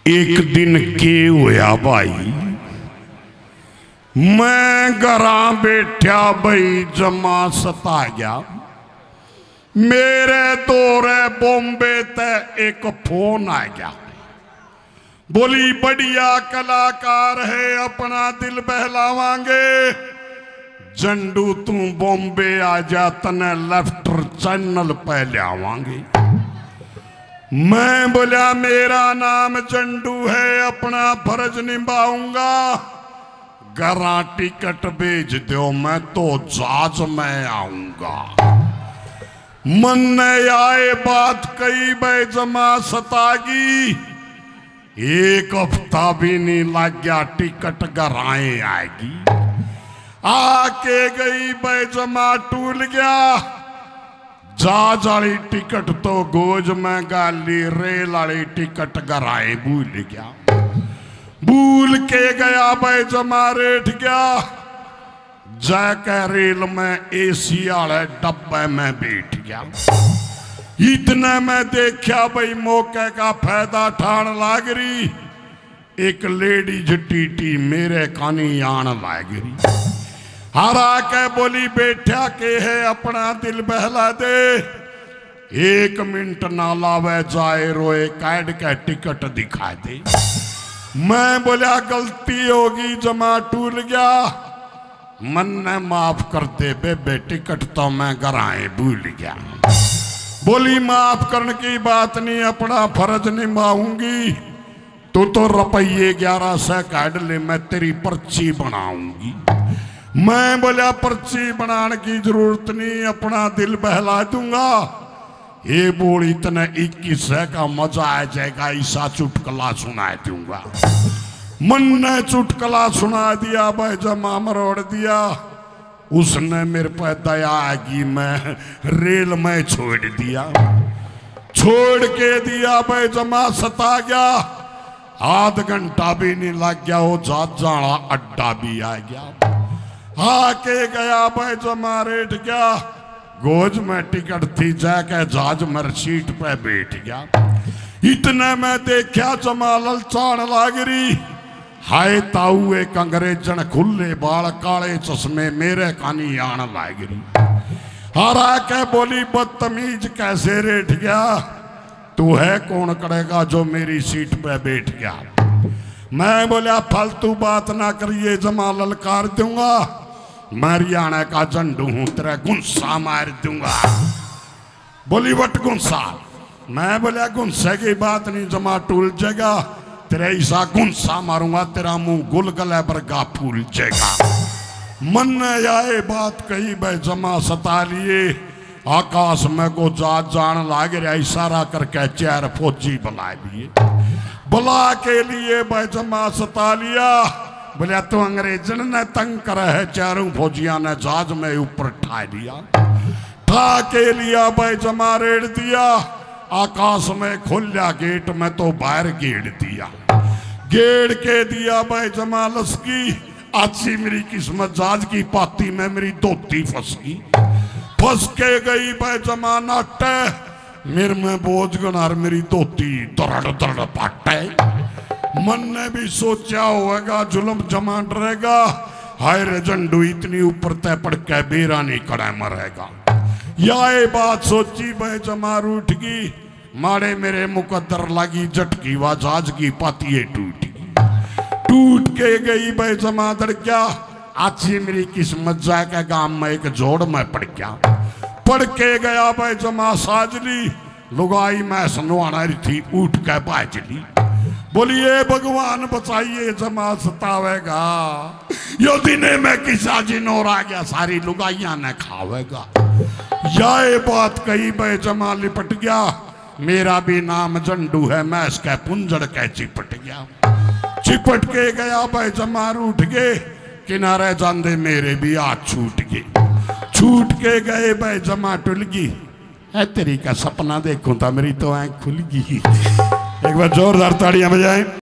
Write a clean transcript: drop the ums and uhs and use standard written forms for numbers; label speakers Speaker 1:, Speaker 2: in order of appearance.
Speaker 1: एक दिन के होया भाई, मैं घरा बैठा बई जमा सता गया। मेरे दौरे बॉम्बे ते एक फोन आ गया। बोली बढ़िया कलाकार है, अपना दिल बहलावांगे। जंडू तू बॉम्बे आ जा, तने लेफ्टर चैनल पे लियावांगे। मैं बोला मेरा नाम जंडू है, अपना फर्ज निभाऊंगा। घरा टिकट भेज दो, मैं तो जहाज में आऊंगा। मन ने आए बात कही बे जमा सतागी। एक हफ्ता भी नहीं लग गया, टिकट घराए आएगी। आके गई बे जमा टूल गया। जहाज वाली टिकट तो गोज में गाली, रेल वाली टिकट घराए भूल गया। भूल के गया बे जमा रेठ गया। जाके रेल में एसी वाले डब्बे में बैठ गया। इतने में देखा भाई मौके का फायदा ठान लाग रही। एक लेडीज टीटी मेरे कानी आन लाग रही। हरा के बोली बैठा के है, अपना दिल बहला दे। 1 मिनट ना लावे जाए रोए, कैड के टिकट दिखा दे। मैं बोला गलती होगी, जमा टूल गया। मन ने माफ कर दे बेबे, टिकट तो मैं घराए भूल गया। बोली माफ करने की बात नहीं, अपना फर्ज निभाऊंगी। तू तो रुपये 1100 काट ले, मैं तेरी पर्ची बनाऊंगी। मैं बोला पर्ची बनाने की जरूरत नहीं, अपना दिल बहला दूंगा। ये बोली इतने 2100 का मजा आ जाएगा, ऐसा चुटकला सुना दूंगा। मन ने चुटकला सुना दिया, भाई जमा मरोड़ दिया। उसने मेरे पर दया आगी, मैं रेल में छोड़ दिया। छोड़ के दिया भाई जमा सता गया। आध घंटा भी नहीं लग गया, वो जाना अड्डा भी आ गया। आके गया भाई जमा रेठ गया। गोज में टिकट थी, जाके जहाज में सीट पे बैठ गया। इतने में देखा जमा ललचान लाग रही। हाय ताऊ एक अंग्रेजन, खुले बाल काले चश्मे, मेरे कानी आन लाग रही। हरा के बोली बदतमीज कैसे रेठ गया, तू है कौन करेगा जो मेरी सीट पे बैठ गया। मैं बोला फालतू बात ना करिए, जमा ललकार दूंगा। मैं हरियाणा का झंडू हूं, तेरा गुंसा मार दूंगा। बोली वट गुंसा। मैं बोला गुंसे की बात नहीं, जमा टूल जाएगा। तेरे ऐसा गुंसा मारूंगा, तेरा मुंह गुलगुले बरगा फूल जाएगा। मन ने आए बात कही भाई जमा सता लिए। आकाश में को जान लाग रहा, इशारा करके 4 फौजी बुला लिए। बुला के लिए भाई जमा सता लिया। बोले तो अंग्रेजन ने तंग करा है, 4 फौजिया ने जहाज में ऊपर ठा लिया। ठा के लिया भाई जमा रेड़ दिया। आकाश में खोलिया गेट में तो बाहर गेड़ दिया। गेड़ के दिया भाई जमा लसकी। अच्छी मेरी किस्मत, जहाज की पाती में मेरी धोती फंस गई। फंस के गई भाई जमा नाटे। मेरे में बोझ गनार, मेरी धोती दरड़ दरड़ पाटे। मन ने भी सोचा होगा जुल्म जमा डरेगा। हाय रे झंडू, इतनी ऊपर तय पड़ के बेरा नहीं कड़ा मरेगा। ये बात सोची भाई जमा रूठ गई। मारे मेरे मुकद्दर लगी झटकी, वा जहाज की पाती टूट गई। टूट के गई भाई जमा दड़ गया। अच्छी मेरी किस्मत, जाके गांव में एक जोड़ में पड़ गया। पड़ के गया भाई जमा साजली। लुगाई मैं सनवाना रही थी, उठ के बाजली। बोलिए भगवान बचाइए, जमा सतावेगा। यो दिने में किसा जिनोर आ गया, सारी लुगाइया ने खावेगा। ये बात कही भाई जमा लिपट गया। मेरा भी नाम झंडू है, मैं इसके पुंजड़ के चिपट गया। चिपट के गया भाई जमा रूठ गए। किनारे जांदे मेरे भी हाथ छूट गए। छूट के गए भाई जमा टुल गई। है तेरी का सपना देखूं था, मेरी तो आंख खुल गई। एक बार जोरदार ताड़ियां बजाएं।